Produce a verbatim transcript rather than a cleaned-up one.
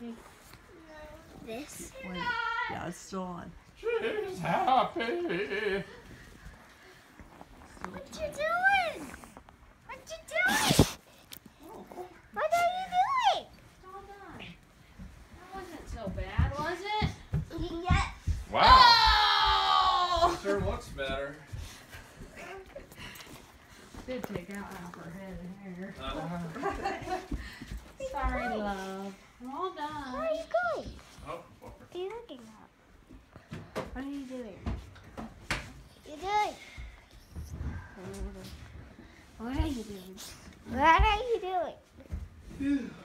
This? Wait. Yeah, it's still on. She's happy. What you doing? What you doing? Oh. What are you doing? It's all done. That wasn't so bad, was it? Yeah. Wow. Oh! Sure looks better. Did take out half her head and hair. Uh, Sorry, love. I'm all done. Where are you going? oh, What are you looking at? What are you doing? You doing? What are you doing? What are you doing?